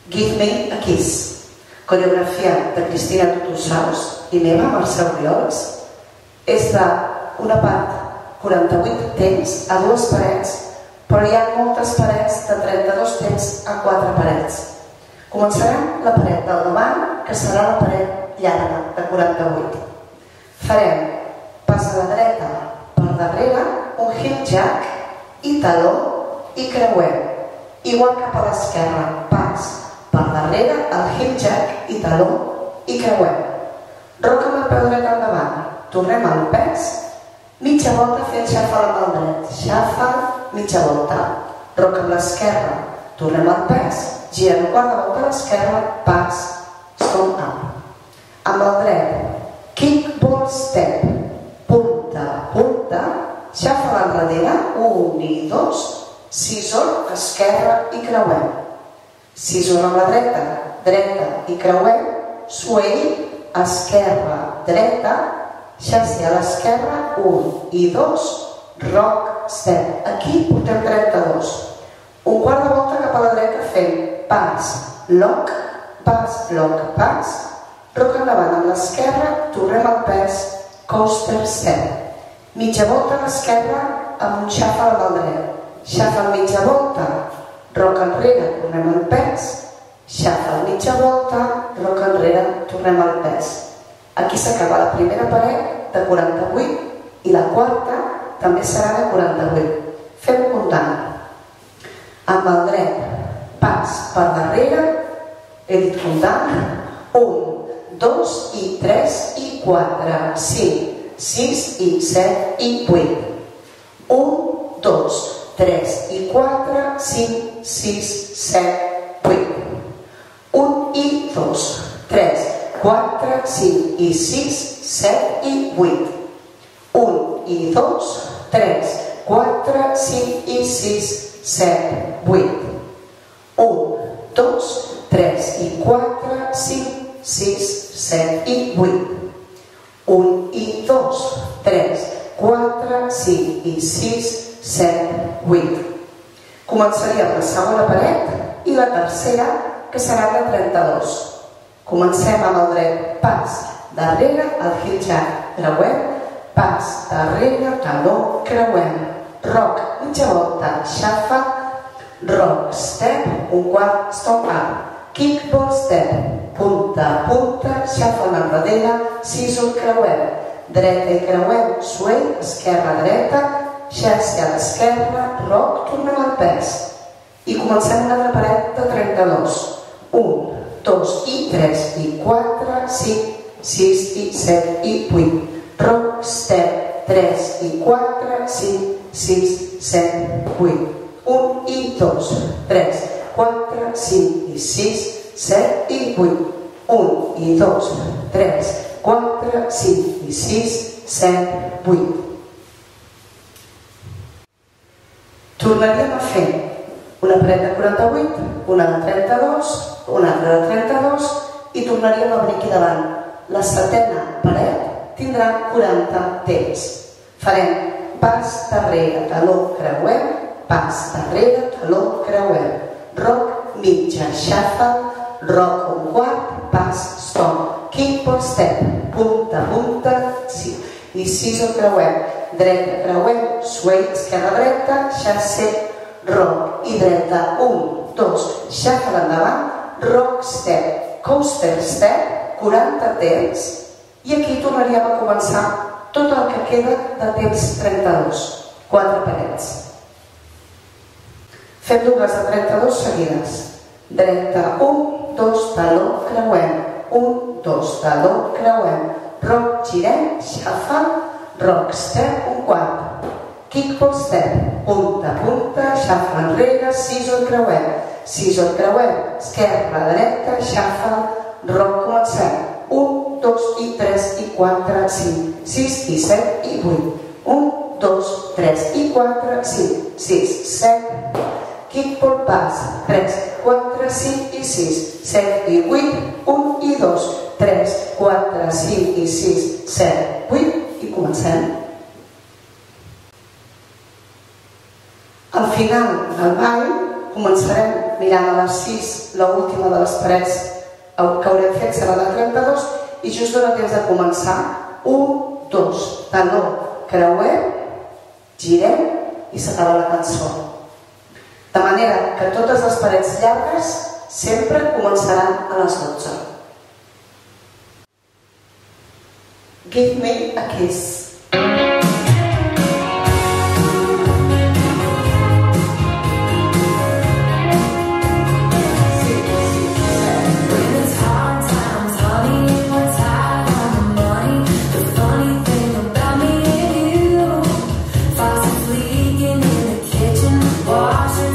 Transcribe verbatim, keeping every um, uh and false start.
Give Me a Kiss, coreografia de Cristina Tutossaus i meva, Mercè Oriols. És d'una part quaranta-vuit temps a dues parets, però hi ha moltes parets de trenta-dos temps a quatre parets. Començarem la paret del davant, que serà la paret llarga de quaranta-vuit. Farem pas a la dreta per darrere, un hip jack i taló i creuem. Igual cap a l'esquerra, pas per darrere, el hip jack i taló i creuem. Roca amb el peu dret endavant, tornem al pes, mitja volta fent xàfal amb el dret, xàfal, mitja volta. Roca amb l'esquerra, tornem al pes, girem quart de volta a l'esquerra, pas, stop up. Amb el dret, kick ball step, punta, punta, xàfal enrere, un i dos, scissor, esquerra i creuem. Scissor amb la dreta, dreta i creuem, sway, esquerra, dreta, xassi a l'esquerra, un i dos, rock, step. Aquí portem trenta-dos. Un quart de volta cap a la dreta fent pas, lock, pas, lock, pas, rock endavant amb l'esquerra, tornem al pes, coaster, step. Mitja volta a l'esquerra amb un xàfal amb el dret. Xàfal mitja volta, roc enrere, tornem al pes, xàfal mitja volta, roc enrere, tornem al pes. Aquí s'acaba la primera paret de quaranta-vuit i la quarta també serà de quaranta-vuit. Fem comptant. Amb el dret, pas per darrere, he dit comptant, un, dos i tres i quatre, cinc, sis i set i vuit. un, dos, tres i quatre, cinc, sis, set, vuit. un i dos, tres, quatre, cinc i sis, set i vuit. un i dos, tres, quatre, cinc i sis, set, vuit. un, dos, tres i quatre, cinc, sis, set i vuit. un i dos, tres, quatre, cinc i sis, set, vuit. Començaríem la segona paret i la tercera, que serà de trenta-dos. Comencem amb el dret, pas, darrere, el heel jack, creuem, pas, darrere, taló, creuem, rock, mitja volta, xafa, rock, step, un quart, stop up, kick ball step, punta, punta, xafa enrere, scissor, creuem, dreta i creuem, sway, esquerra, dreta, xassi a l'esquerra, roc, tornem al pes. I comencem una altra paret de trenta-dos. un, dos i tres i quatre, cinc, sis i set i vuit. Roc, step, tres i quatre, cinc, sis, set, vuit. un i dos, tres, quatre, cinc i sis, set i vuit. un i dos, tres, quatre, cinc i sis, set, vuit. Tornaríem a fer una paret de quaranta-vuit, una de trenta-dos, una altra de trenta-dos i tornaríem a venir aquí davant. La setena paret tindrà quaranta temps. Farem pas darrere, taló, creuem, pas darrere, taló, creuem, roc, mitja, xafa, roc, un quart, pas, stop, kick ball step, punta, punta, sí. I scissor, creuem, dreta, creuem, sway, esquerra, dreta, xassi, roc i dreta, un, dos, xafa endavant, rock, step, coaster, step, quaranta temps, i aquí tornaríem a començar tot el que queda de temps trenta-dos, quatre parets. Fem dues de trenta-dos seguides. Dreta, un, dos, taló, creuem, un, dos, taló, creuem, rock, girem, xafa, rock, step, un quart, kick ball step, punta, punta, xafa enrere, scissor, creuem, scissor, creuem, esquerra, dreta, xafa, rock, comencem, un, dos i tres i quatre, cinc, sis i set i vuit, un, dos, tres i quatre, cinc, sis, set, kick ball pas, tres, quatre, cinc i sis, set i vuit, un i dos, tres, quatre, cinc i sis, set, vuit i comencem. Al final del ball començarem mirant a les sis, l'última de les parets que haurem fet serà la trenta-dos i just dona temps de començar. Un, dos, taló, creuem, girem i s'acaba la cançó. De manera que totes les parets llargues sempre començaran a les dotze. Give me a kiss. Watching